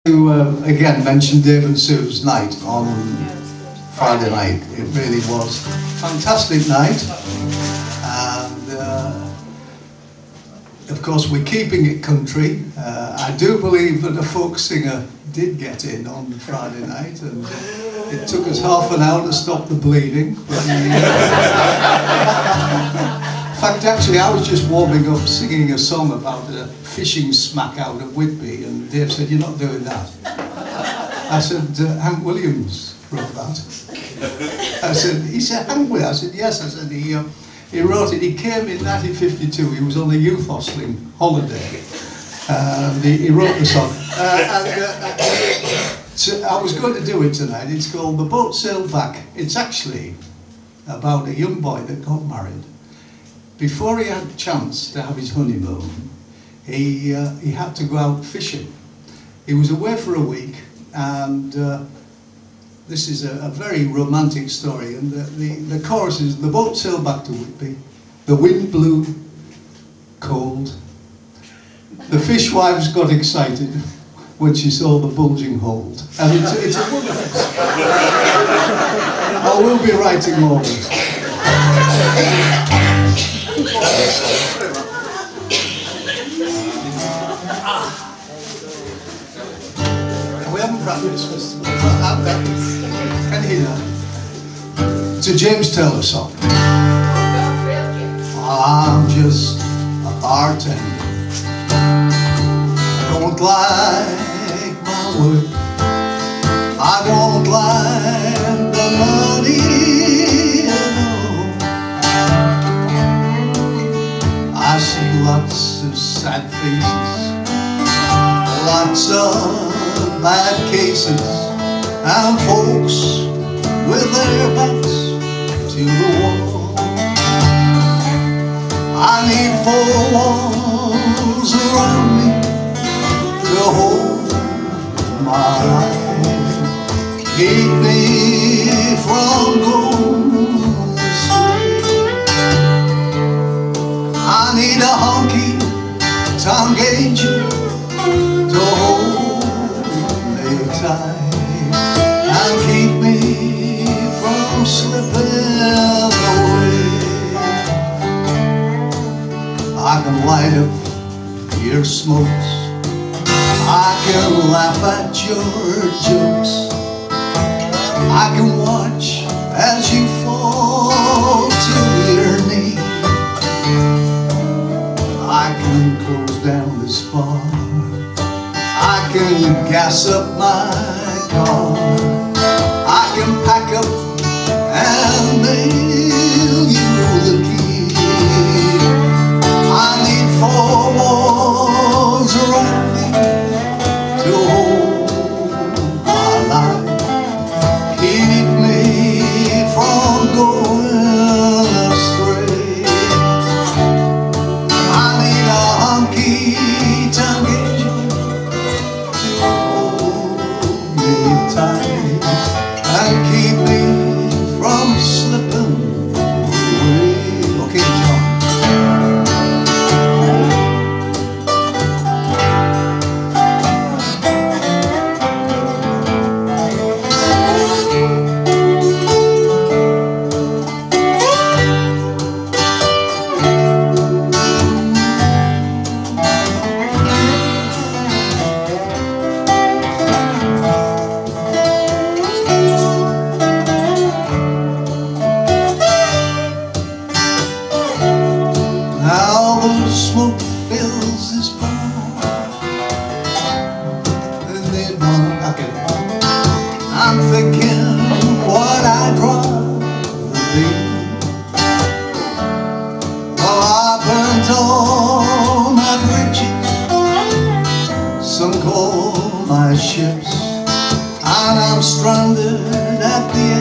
To again mention Dave and Sue's night on Friday night. It really was a fantastic night, and of course we're keeping it country. I do believe that a folk singer did get in on Friday night, and it took us half an hour to stop the bleeding. But, in fact, actually, I was just warming up singing a song about a fishing smack out at Whitby, and Dave said, "You're not doing that." I said, "Hank Williams wrote that." He said, "Hank Williams?" I said, "Yes." I said, he wrote it. He came in 1952. He was on a youth hostling holiday. He wrote the song. So I was going to do it tonight. It's called The Boat Sailed Back. It's actually about a young boy that got married. Before he had a chance to have his honeymoon, he had to go out fishing. He was away for a week, and this is a very romantic story. And the chorus is: the boat sailed back to Whitby, the wind blew cold, the fishwives got excited when she saw the bulging hold. And it's a wonderful song. I will be writing more of it. We haven't practiced this. Can you hear that? It's a James Taylor song. I'm just a bartender. I don't like my work. I don't like the money at all. I see lots of sad faces, lots of bad cases, and folks with their backs to the wall. I need four walls around me to hold my life, keep me from going astray. I need a honky-tonk angel to hold me tight and keep me from slipping away. I can light up your smokes, I can laugh at your jokes, I can watch as you fall to your knees. I can close down this bar, I can gas up my car, I can pack up and mail you the key. I need four walls around me to hold my life, keep me from going astray. I need a honky-tonk angel to hold me tight and keep me from slipping away. Okay, John. Now the smoke fills this bar, and they don't it. I'm thinking what I'd rather be. Well, I burnt all my bridges, sunk all my ships, and I'm stranded at the